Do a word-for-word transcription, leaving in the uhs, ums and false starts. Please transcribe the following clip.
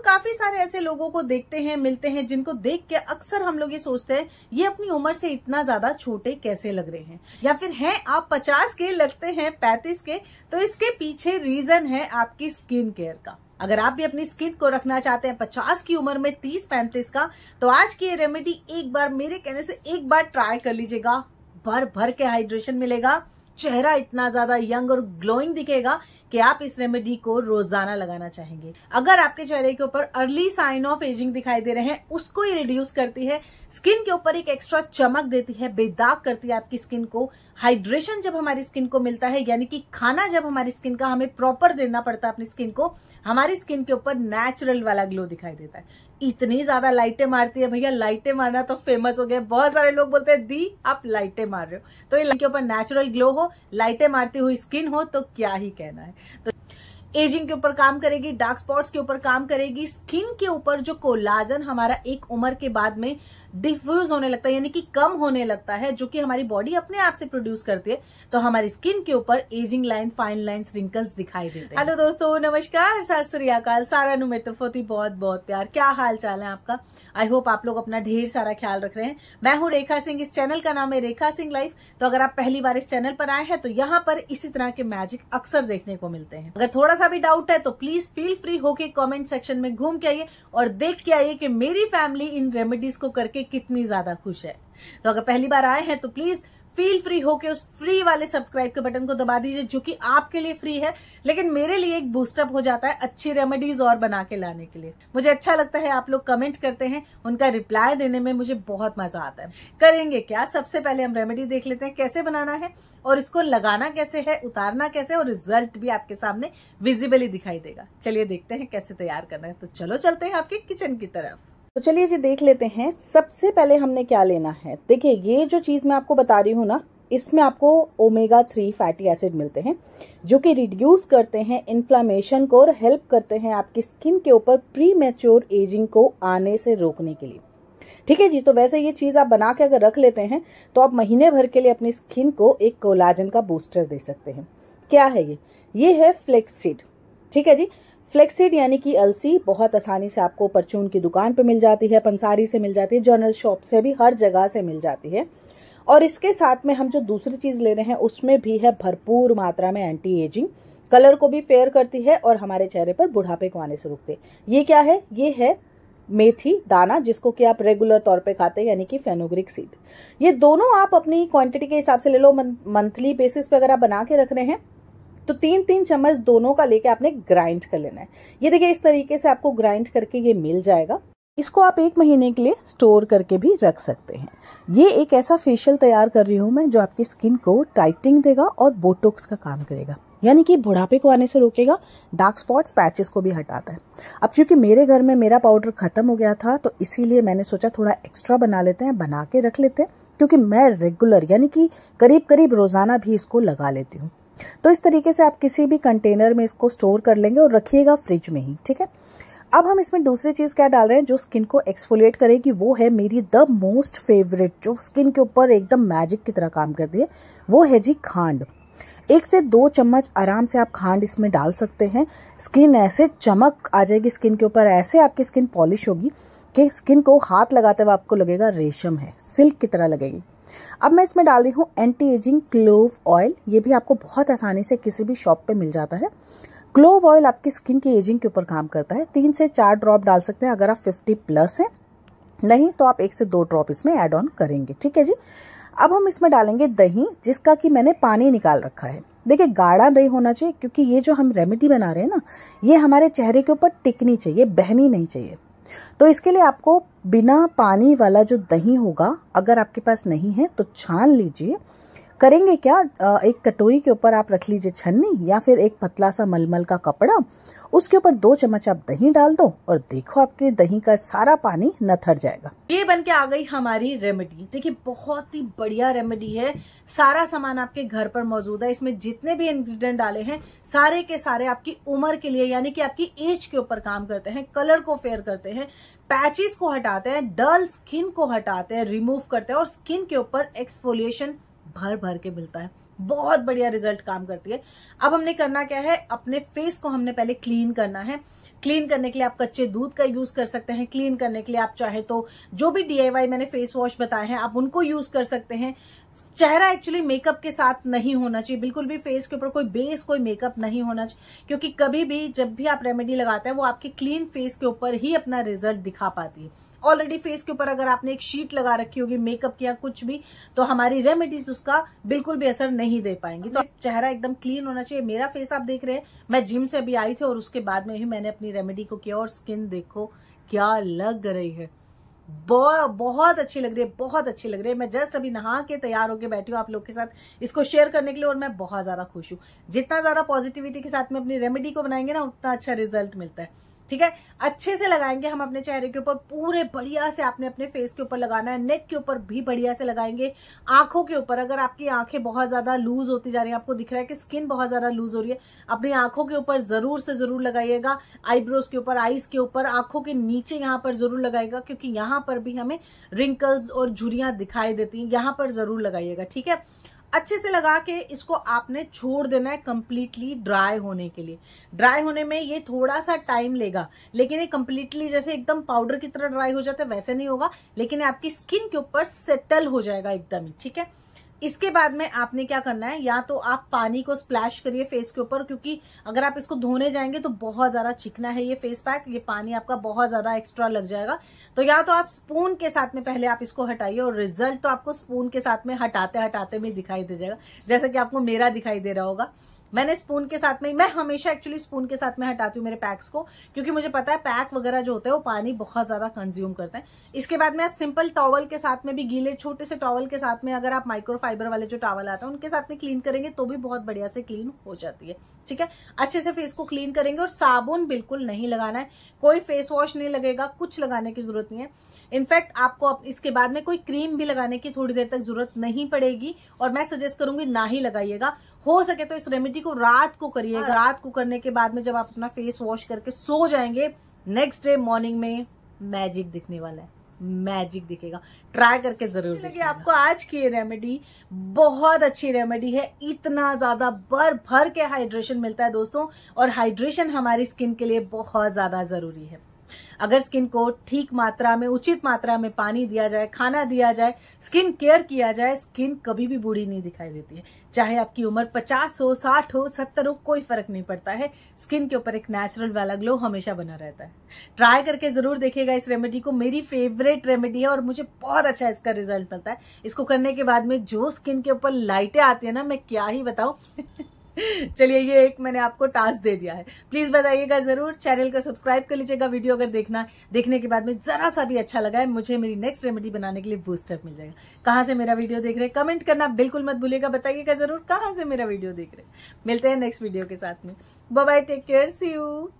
काफी सारे ऐसे लोगों को देखते हैं, मिलते हैं, जिनको देख के अक्सर हम लोग ये सोचते हैं ये अपनी उम्र से इतना ज्यादा छोटे कैसे लग रहे हैं, या फिर हैं आप पचास के लगते हैं पैंतीस के। तो इसके पीछे रीजन है आपकी स्किन केयर का। अगर आप भी अपनी स्किन को रखना चाहते हैं पचास की उम्र में तीस पैंतीस का, तो आज की ये रेमेडी एक बार मेरे कहने से एक बार ट्राई कर लीजिएगा। भर भर के हाइड्रेशन मिलेगा, चेहरा इतना ज्यादा यंग और ग्लोइंग दिखेगा कि आप इस रेमेडी को रोजाना लगाना चाहेंगे। अगर आपके चेहरे के ऊपर अर्ली साइन ऑफ एजिंग दिखाई दे रहे हैं, उसको ये रिड्यूस करती है, स्किन के ऊपर एक एक्स्ट्रा चमक देती है, बेदाग करती है आपकी स्किन को। हाइड्रेशन जब हमारी स्किन को मिलता है, यानी कि खाना जब हमारी स्किन का हमें प्रॉपर देना पड़ता है अपनी स्किन को, हमारी स्किन के ऊपर नेचुरल वाला ग्लो दिखाई देता है। इतनी ज्यादा लाइटें मारती है भैया, लाइटें मारना तो फेमस हो गया। बहुत सारे लोग बोलते हैं दी आप लाइटें मार रहे हो, तो ये के ऊपर नेचुरल ग्लो हो, लाइटें मारती हुई स्किन हो, तो क्या ही कहना है। तो एजिंग के ऊपर काम करेगी, डार्क स्पॉट्स के ऊपर काम करेगी, स्किन के ऊपर जो कोलाजन हमारा एक उम्र के बाद में डिफ्यूज होने लगता है, यानी कि कम होने लगता है, जो कि हमारी बॉडी अपने आप से प्रोड्यूस करती है, तो हमारी स्किन के ऊपर ageing line, fine lines, wrinkles दिखाई देते हैं। हेलो दोस्तों, नमस्कार, सत श्री अकाल, सारा नु मेरे तरफ बहुत बहुत प्यार। क्या हाल चाल है आपका? आई होप आप लोग अपना ढेर सारा ख्याल रख रहे हैं। मैं हूँ रेखा सिंह, इस चैनल का नाम है रेखा सिंह लाइफ। तो अगर आप पहली बार इस चैनल पर आए हैं तो यहाँ पर इसी तरह के मैजिक अक्सर देखने को मिलते हैं। अगर थोड़ा सा भी डाउट है तो प्लीज फील फ्री होके कमेंट सेक्शन में घूम के आइए और देख के आइए कि मेरी फैमिली इन रेमेडीज को करके कितनी ज्यादा खुश है। तो अगर पहली बार आए हैं तो प्लीज फील फ्री होके उस फ्री वाले सब्सक्राइब के बटन को दबा दीजिए, जो कि आपके लिए फ्री है, लेकिन मेरे लिए एक बूस्टअप हो जाता है अच्छी रेमेडीज और बना के लाने के लिए। मुझे अच्छा लगता है आप लोग कमेंट करते हैं, उनका रिप्लाई देने में मुझे बहुत मजा आता है। करेंगे क्या, सबसे पहले हम रेमेडी देख लेते हैं कैसे बनाना है और इसको लगाना कैसे है, उतारना कैसे, और रिजल्ट भी आपके सामने विजिबली दिखाई देगा। चलिए देखते हैं कैसे तैयार करना है। तो चलो चलते हैं आपके किचन की तरफ। तो चलिए जी देख लेते हैं। सबसे पहले हमने क्या लेना है, देखिए ये जो चीज मैं आपको बता रही हूँ ना, इसमें आपको ओमेगा थ्री फैटी एसिड मिलते हैं, जो कि रिड्यूस करते हैं इन्फ्लामेशन को और हेल्प करते हैं आपकी स्किन के ऊपर प्री मैच्योर एजिंग को आने से रोकने के लिए। ठीक है जी। तो वैसे ये चीज आप बना के अगर रख लेते हैं तो आप महीने भर के लिए अपनी स्किन को एक कोलाजन का बूस्टर दे सकते हैं। क्या है ये? ये है फ्लेक्सीड। ठीक है जी। फ्लेक्सीड यानी कि अलसी बहुत आसानी से आपको परचून की दुकान पे मिल जाती है, पंसारी से मिल जाती है, जनरल शॉप से भी, हर जगह से मिल जाती है। और इसके साथ में हम जो दूसरी चीज ले रहे हैं उसमें भी है भरपूर मात्रा में एंटी एजिंग, कलर को भी फेयर करती है और हमारे चेहरे पर बुढ़ापे को आने से रोकते हैं। ये क्या है? ये है मेथी दाना, जिसको कि आप रेगुलर तौर पे खाते हैं, यानी कि फेनुग्रीक सीड। ये दोनों आप अपनी क्वांटिटी के हिसाब से ले लो। मंथली बेसिस पे अगर आप बना के रख रहे हैं तो तीन तीन चम्मच दोनों का लेके आपने ग्राइंड कर लेना है। ये देखिए इस तरीके से आपको ग्राइंड करके ये मिल जाएगा। इसको आप एक महीने के लिए स्टोर करके भी रख सकते हैं। ये एक ऐसा फेशियल तैयार कर रही हूँ मैं जो आपकी स्किन को टाइटिंग देगा और बोटॉक्स का काम करेगा, यानी कि बुढ़ापे को आने से रोकेगा, डार्क स्पॉट्स पैचेस को भी हटाता है। अब क्योंकि मेरे घर में मेरा पाउडर खत्म हो गया था तो इसीलिए मैंने सोचा थोड़ा एक्स्ट्रा बना लेते हैं, बना के रख लेते हैं, क्योंकि मैं रेगुलर यानी कि करीब करीब रोजाना भी इसको लगा लेती हूँ। तो इस तरीके से आप किसी भी कंटेनर में इसको स्टोर कर लेंगे और रखिएगा फ्रिज में ही। ठीक है। अब हम इसमें दूसरी चीज क्या डाल रहे हैं जो स्किन को एक्सफोलिएट करेगी, वो है मेरी द मोस्ट फेवरेट, जो स्किन के ऊपर एकदम मैजिक की तरह काम करती है, वो है जी खांड। एक से दो चम्मच आराम से आप खांड इसमें डाल सकते हैं। स्किन ऐसे चमक आ जाएगी स्किन के ऊपर, ऐसे आपकी स्किन पॉलिश होगी कि स्किन को हाथ लगाते हुए आपको लगेगा रेशम है, सिल्क की तरह लगेगी। अब मैं इसमें डाल रही हूँ एंटी एजिंग क्लोव ऑयल। ये भी आपको बहुत आसानी से किसी भी शॉप पे मिल जाता है। क्लोव ऑयल आपकी स्किन की एजिंग के ऊपर काम करता है। तीन से चार ड्रॉप डाल सकते हैं अगर आप फिफ्टी प्लस हैं, नहीं तो आप एक से दो ड्रॉप इसमें ऐड ऑन करेंगे। ठीक है जी। अब हम इसमें डालेंगे दही, जिसका कि मैंने पानी निकाल रखा है। देखिए गाढ़ा दही होना चाहिए, क्योंकि ये जो हम रेमेडी बना रहे हैं ना, ये हमारे चेहरे के ऊपर टिकनी चाहिए, बहनी नहीं चाहिए। तो इसके लिए आपको बिना पानी वाला जो दही होगा, अगर आपके पास नहीं है तो छान लीजिए। करेंगे क्या, एक कटोरी के ऊपर आप रख लीजिए छन्नी या फिर एक पतला सा मलमल का कपड़ा, उसके ऊपर दो चम्मच आप दही डाल दो और देखो आपके दही का सारा पानी नथर जाएगा। ये बन के आ गई हमारी रेमेडी। देखिए बहुत ही बढ़िया रेमेडी है, सारा सामान आपके घर पर मौजूद है। इसमें जितने भी इंग्रेडिएंट डाले हैं सारे के सारे आपकी उम्र के लिए, यानी कि आपकी एज के ऊपर काम करते हैं, कलर को फेयर करते हैं, पैचेस को हटाते हैं, डल स्किन को हटाते हैं, रिमूव करते हैं और स्किन के ऊपर एक्सफोलिएशन भर भर के मिलता है। बहुत बढ़िया रिजल्ट काम करती है। अब हमने करना क्या है, अपने फेस को हमने पहले क्लीन करना है। क्लीन करने के लिए आप कच्चे दूध का यूज कर सकते हैं। क्लीन करने के लिए आप चाहे तो जो भी डीआईवाई मैंने फेस वॉश बताए हैं आप उनको यूज कर सकते हैं। चेहरा एक्चुअली मेकअप के साथ नहीं होना चाहिए, बिल्कुल भी फेस के ऊपर कोई बेस कोई मेकअप नहीं होना चाहिए, क्योंकि कभी भी जब भी आप रेमेडी लगाते हैं वो आपके क्लीन फेस के ऊपर ही अपना रिजल्ट दिखा पाती है। ऑलरेडी फेस के ऊपर अगर आपने एक शीट लगा रखी होगी मेकअप की या कुछ भी, तो हमारी रेमेडीज उसका बिल्कुल भी असर नहीं दे पाएंगी। तो चेहरा एकदम क्लीन होना चाहिए। मेरा फेस आप देख रहे हैं, मैं जिम से अभी आई थी और उसके बाद में ही मैंने अपनी रेमेडी को किया और स्किन देखो क्या लग रही है, बहुत बहुत अच्छी लग रही है, बहुत अच्छी लग रही है। मैं जस्ट अभी नहा के तैयार होके बैठी हूँ आप लोग के साथ इसको शेयर करने के लिए और मैं बहुत ज्यादा खुश हूँ। जितना ज्यादा पॉजिटिविटी के साथ में अपनी रेमेडी को बनाएंगे ना उतना अच्छा रिजल्ट मिलता है। ठीक है, अच्छे से लगाएंगे हम अपने चेहरे के ऊपर, पूरे बढ़िया से आपने अपने फेस के ऊपर लगाना है। नेक के ऊपर भी बढ़िया से लगाएंगे। आंखों के ऊपर, अगर आपकी आंखें बहुत ज्यादा लूज होती जा रही है, आपको दिख रहा है कि स्किन बहुत ज्यादा लूज हो रही है, अपनी आंखों के ऊपर जरूर से जरूर लगाइएगा। आईब्रोज के ऊपर, आईज के ऊपर, आंखों के नीचे यहाँ पर जरूर लगाइएगा, क्योंकि यहाँ पर भी हमें रिंकल्स और झुर्रियां दिखाई देती हैं, यहाँ पर जरूर लगाइएगा। ठीक है, अच्छे से लगा के इसको आपने छोड़ देना है कंप्लीटली ड्राई होने के लिए। ड्राई होने में ये थोड़ा सा टाइम लेगा, लेकिन ये कंप्लीटली जैसे एकदम पाउडर की तरह ड्राई हो जाता है वैसे नहीं होगा, लेकिन आपकी स्किन के ऊपर सेटल हो जाएगा एकदम ही। ठीक है, इसके बाद में आपने क्या करना है, या तो आप पानी को स्प्लैश करिए फेस के ऊपर, क्योंकि अगर आप इसको धोने जाएंगे तो बहुत ज्यादा चिकना है ये फेस पैक, ये पानी आपका बहुत ज्यादा एक्स्ट्रा लग जाएगा। तो या तो आप स्पून के साथ में पहले आप इसको हटाइए और रिजल्ट तो आपको स्पून के साथ में हटाते हटाते में दिखाई दे जाएगा, जैसे कि आपको मेरा दिखाई दे रहा होगा। मैंने स्पून के साथ में, मैं हमेशा एक्चुअली स्पून के साथ में हटाती हूँ मेरे पैक्स को, क्योंकि मुझे पता है पैक वगैरह जो होते हैं वो पानी बहुत ज्यादा कंज्यूम करते हैं। इसके बाद में आप सिंपल टॉवल के साथ में भी, गीले छोटे से टॉवल के साथ में, अगर आप माइक्रोफाइबर वाले जो टॉवल आते हैं उनके साथ में क्लीन करेंगे तो भी बहुत बढ़िया से क्लीन हो जाती है। ठीक है, अच्छे से फेस को क्लीन करेंगे और साबुन बिल्कुल नहीं लगाना है, कोई फेस वॉश नहीं लगेगा, कुछ लगाने की जरूरत नहीं है। इनफैक्ट आपको इसके बाद में कोई क्रीम भी लगाने की थोड़ी देर तक जरूरत नहीं पड़ेगी, और मैं सजेस्ट करूंगी ना ही लगाइएगा। हो सके तो इस रेमेडी को रात को करिएगा। रात को करने के बाद में जब आप अपना फेस वॉश करके सो जाएंगे, नेक्स्ट डे मॉर्निंग में मैजिक दिखने वाला है, मैजिक दिखेगा। ट्राई करके जरूर देखिए। आपको आज की ये रेमेडी बहुत अच्छी रेमेडी है, इतना ज्यादा भर भर के हाइड्रेशन मिलता है दोस्तों, और हाइड्रेशन हमारी स्किन के लिए बहुत ज्यादा जरूरी है। अगर स्किन को ठीक मात्रा में, उचित मात्रा में पानी दिया जाए, खाना दिया जाए, स्किन केयर किया जाए, स्किन कभी भी बूढ़ी नहीं दिखाई देती है। चाहे आपकी उम्र पचास हो, साठ हो, सत्तर हो, कोई फर्क नहीं पड़ता है, स्किन के ऊपर एक नेचुरल वाला ग्लो हमेशा बना रहता है। ट्राई करके जरूर देखिएगा इस रेमेडी को, मेरी फेवरेट रेमेडी है और मुझे बहुत अच्छा इसका रिजल्ट मिलता है। इसको करने के बाद में जो स्किन के ऊपर लाइटें आती है ना, मैं क्या ही बताऊं। चलिए, ये एक मैंने आपको टास्क दे दिया है, प्लीज बताइएगा जरूर। चैनल को सब्सक्राइब कर लीजिएगा। वीडियो अगर देखना देखने के बाद में जरा सा भी अच्छा लगा है, मुझे मेरी नेक्स्ट रेमेडी बनाने के लिए बूस्टअप मिल जाएगा। कहाँ से मेरा वीडियो देख रहे हैं कमेंट करना बिल्कुल मत भूलिएगा, बताइएगा जरूर कहाँ से मेरा वीडियो देख रहे हैं। मिलते हैं नेक्स्ट वीडियो के साथ में। Bye bye, take care, see you.